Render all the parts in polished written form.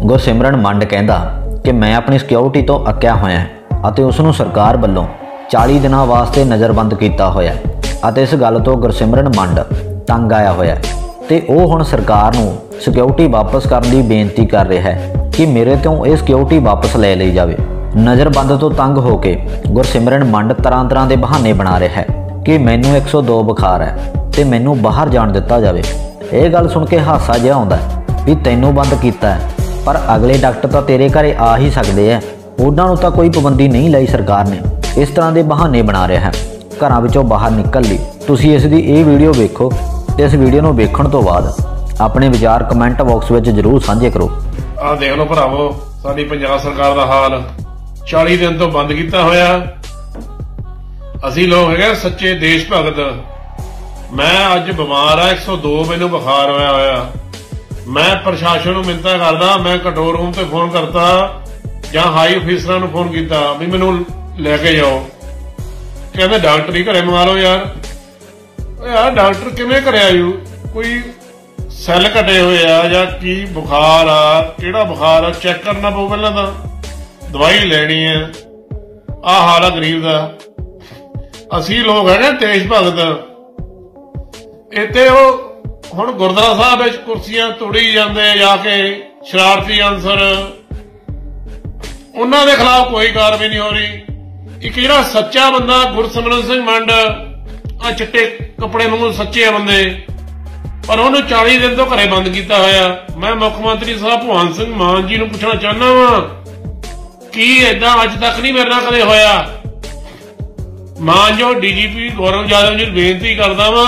गुरसिमरन मंड कहंदा कि मैं अपनी सिक्योरिटी तो अक्या होया अते उसनूं सरकार वल्लों 40 दिनों वास्ते नज़रबंद किया होया अते इस गल तो गुरसिमरन मंड तंग आया होया ते ओह हुण सरकार नूं सिक्योरिटी वापस करने की बेनती कर रहा है कि मेरे तो यह सिक्योरिटी वापस ले ली जाए। नज़रबंद तो तंग होके गुरसिमरन मंड तरह तरह के बहाने बना रहा है कि मैनू 102 बुखार है तो मैनू बाहर जान दिता जाए। यह गल सुन के हासा जिहा आउंदा भी तैनूं बंद किया है पर अगले डॉक्टर तो तेरे घरे आ ही सकते हैं, उन्हां नूं तां कोई पाबंदी नहीं लाई सरकार ने। इस तरह के बहाने बना रहा है घरां विचों बाहर निकल ली। तुसीं इसकी ये वीडियो वेखो तो इस वीडियो नूं वेखण तो बाद अपने विचार कमेंट बॉक्स में जरूर साझे करो। आ देख लो भरावो साडी पंजाब सरकार का हाल 40 दिन तो बंद किया होया। असी लोग है सच्चे देश भगत। मैं अज बीमार आ 102 मैनू बुखार होया। मैं प्रशासन नूं मिन्नतां करदा, मैं कंट्रोल रूम ते फोन करता जां हाई अफिसरां नूं फोन कीता भी मैनू लैके जाओ। कहंदे डॉक्टर ही घरे मंगा लो। यार डॉक्टर किवें घरे आयू? कोई सैल घटे हुए आ जां की बुखार आ, किहड़ा बुखार आ चैक करना पऊ, पहलां तां दवाई लैनी है। आ हाल आ गरीब दा। असी लोग है देश भगत। इत्थे हुण गुरुद्वारा साहब विच कुर्सियां तोड़ी जांदे जाके शरारती अंसर, उन्हां दे खिलाफ कोई कार्रवाई नहीं हो रही। एक जिहड़ा सच्चा बंदा गुरसिमरन सिंह मंड आ चिट्टे कपड़े वांगू सच्चे बंदे पर उन्होंने 40 दिन तो घरे बंद किया होया। मैं मुख्यमंत्री साहब भगवंत सिंह मान जी नूं पुछना चाहना वा कि इदां अज तक नहीं मेरे नाल कदे होया। मान जो डीजीपी गौरव यादव जी बेनती करदा वा,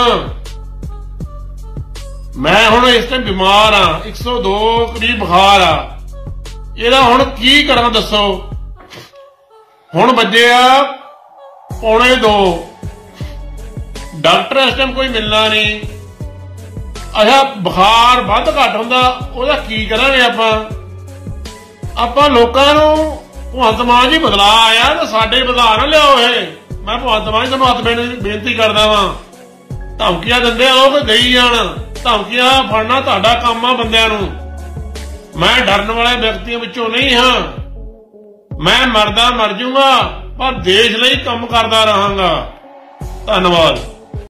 मैं हुण इस टाइम बीमार आ, 102 करीब बुखार आ, इहदा हुण की करां दसो। हुण बजे आ 1:45, डॉक्टर इस टाइम कोई मिलना नहीं। अच्छा बुखार वध घट हुंदा ओहदा की करांगे आपां लोकां नूं भगवंत मान जी बदला आया तो साडे बदला ना लियाओ। मैं भगवंत मान जी हत्थ बेनती करदा वां, धमकियां दिंदे लोग देई जाण, धमकियां फड़ना तुहाडा काम आ बंदियां नूं। मैं डरन वाले व्यक्तियों विचों नहीं हां। मैं मरदा मर जूंगा पर देश लई काम करदा रहांगा। धन्नवाद।